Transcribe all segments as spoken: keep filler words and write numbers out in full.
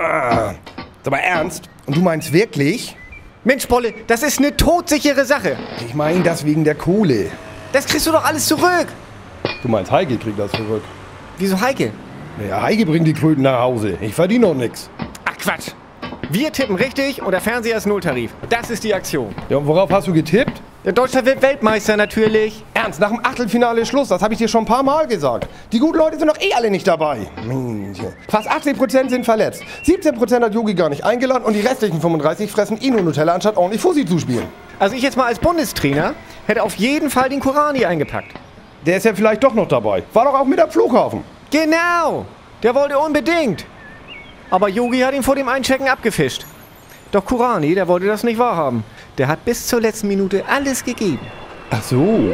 Ah, ist aber ernst? Und du meinst wirklich? Mensch, Bolle, das ist eine todsichere Sache. Ich meine das wegen der Kohle. Das kriegst du doch alles zurück. Du meinst, Heike kriegt das zurück? Wieso Heike? Ja, Heike bringt die Kröten nach Hause. Ich verdiene noch nix. Ach Quatsch. Wir tippen richtig und der Fernseher ist Nulltarif. Das ist die Aktion. Ja, und worauf hast du getippt? Der Deutschland wird Weltmeister natürlich. Ernst, nach dem Achtelfinale ist Schluss. Das habe ich dir schon ein paar Mal gesagt. Die guten Leute sind doch eh alle nicht dabei. Mensch. Fast achtzig Prozent sind verletzt. siebzehn Prozent hat Yogi gar nicht eingeladen und die restlichen fünfunddreißig fressen Inu-Nutella, anstatt ordentlich Fussi zu spielen. Also ich jetzt mal als Bundestrainer hätte auf jeden Fall den Kurani eingepackt. Der ist ja vielleicht doch noch dabei. War doch auch mit am Flughafen. Genau. Der wollte unbedingt. Aber Yogi hat ihn vor dem Einchecken abgefischt. Doch Kurani, der wollte das nicht wahrhaben. Der hat bis zur letzten Minute alles gegeben. Ach so.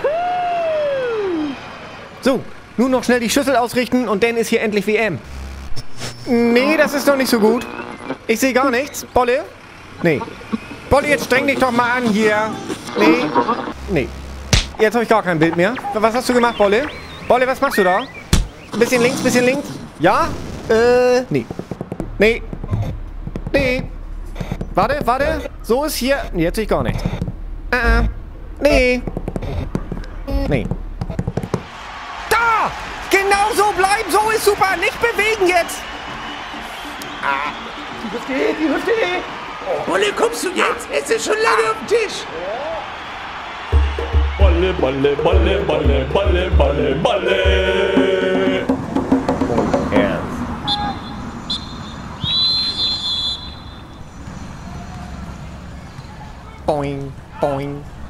So, nun noch schnell die Schüssel ausrichten und dann ist hier endlich W M. Nee, das ist doch nicht so gut. Ich sehe gar nichts. Bolle? Nee. Bolle, jetzt streng dich doch mal an hier. Nee. Nee. Jetzt habe ich gar kein Bild mehr. Was hast du gemacht, Bolle? Bolle, was machst du da? Bisschen links, bisschen links. Ja? Äh, nee. Nee. Nee. Warte, warte. So ist hier... Jetzt sehe ich gar nichts. Äh, äh. Nee. Nee. Da! Genau so bleiben. So ist super. Nicht bewegen jetzt. Ah. Die Hüfte, die Hüfte. Oh. Bolle, kommst du jetzt? Es ist schon lange auf dem Tisch. Bolle, Bolle, Bolle, Bolle, Bolle, Bolle, Bolle. Und ernst. Boing, boing.